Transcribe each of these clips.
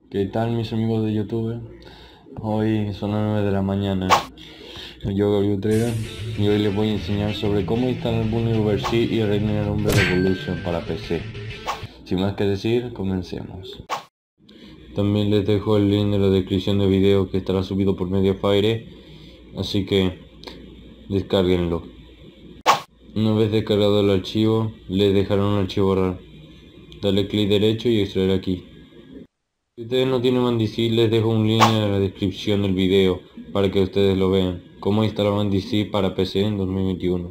¿Qué tal mis amigos de YouTube? Hoy son las 9 de la mañana. Yo Gabriel Utrera y hoy les voy a enseñar sobre cómo instalar Bully y Reignier Umbrella Revolution para PC. Sin más que decir, comencemos. También les dejo el link en la descripción del video que estará subido por Mediafire, así que descárguenlo. Una vez descargado el archivo, les dejará un archivo RAR. Dale clic derecho y extraer aquí. Si ustedes no tienen Mandici, les dejo un link en la descripción del video para que ustedes lo vean. Cómo instalar Mandici para PC en 2021.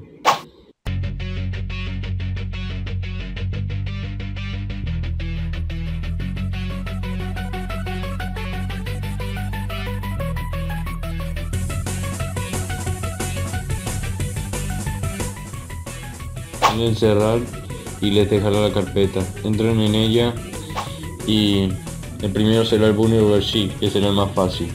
Denle en cerrar y les dejará la carpeta. Entren en ella y el primero será el Bully, que será el más fácil.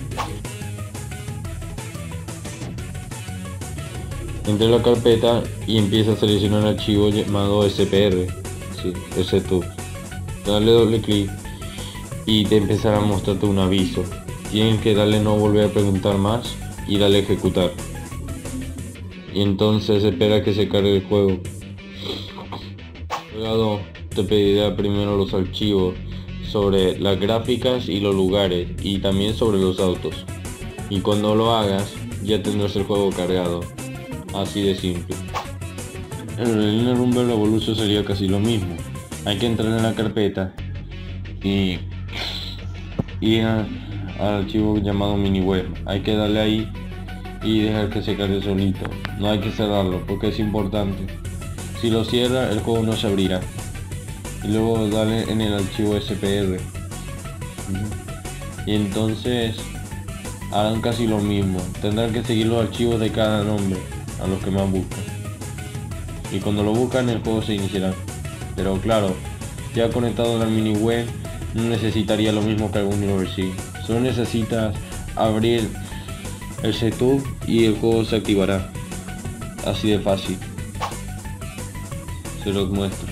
Entre en la carpeta y empieza a seleccionar el archivo llamado SPR, STUB. Dale doble clic y te empezará a mostrarte un aviso. Tienes que darle no volver a preguntar más y darle a ejecutar. Y entonces espera que se cargue el juego. Luego te pedirá primero los archivos sobre las gráficas y los lugares y también sobre los autos. Y cuando lo hagas ya tendrás el juego cargado. Así de simple. El Reignier Umbrella Revolution sería casi lo mismo. Hay que entrar en la carpeta y al archivo llamado miniweb. Hay que darle ahí y dejar que se cargue solito. No hay que cerrarlo porque es importante. Si lo cierra, el juego no se abrirá. Y luego darle en el archivo SPR. Y entonces harán casi lo mismo. Tendrán que seguir los archivos de cada nombre a los que más buscan. Y cuando lo buscan, el juego se iniciará. Pero claro, ya conectado a la mini web, no necesitaría lo mismo que algún Bully. Solo necesitas abrir el setup y el juego se activará. Así de fácil. Se los muestro.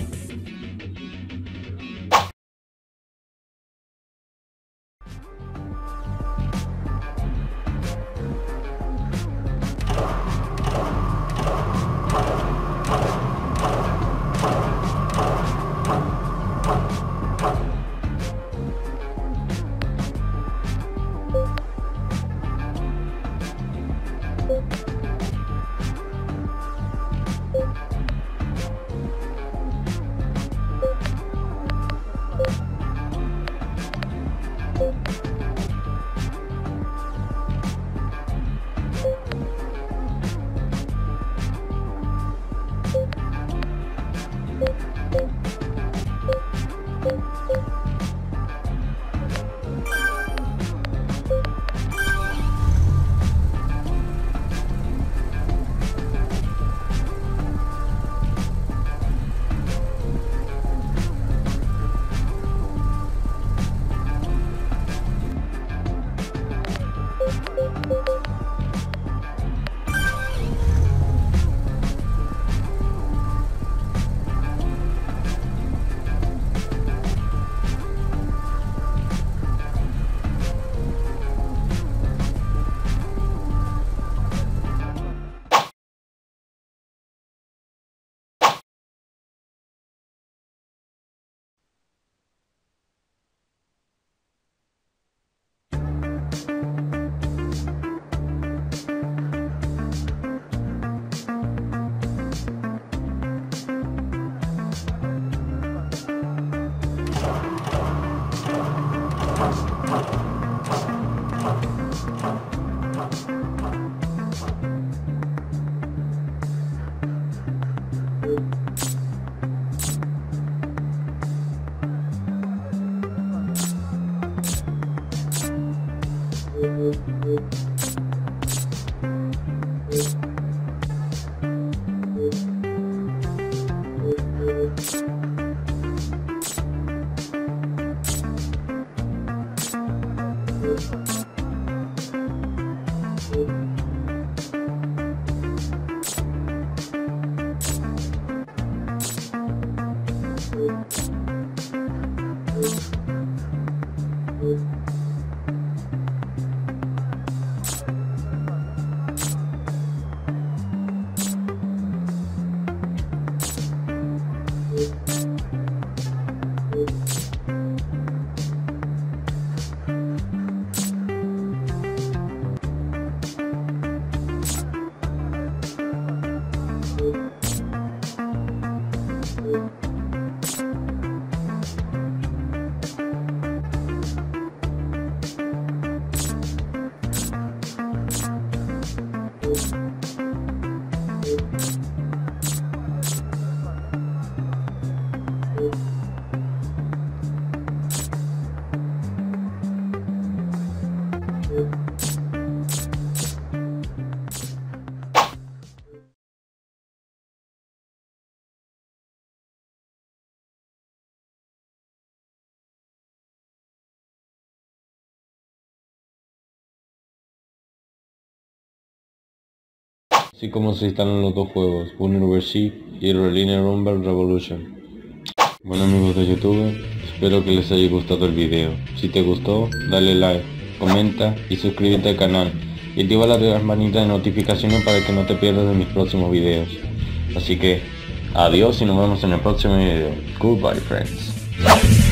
así como se instalan los dos juegos, Vulnerable Sea y Relinear Rumble Revolution. Bueno amigos de YouTube, espero que les haya gustado el video. Si te gustó, dale like, comenta y suscríbete al canal. Y activa la campanita de notificaciones para que no te pierdas de mis próximos videos. Así que, adiós y nos vemos en el próximo video. Goodbye friends.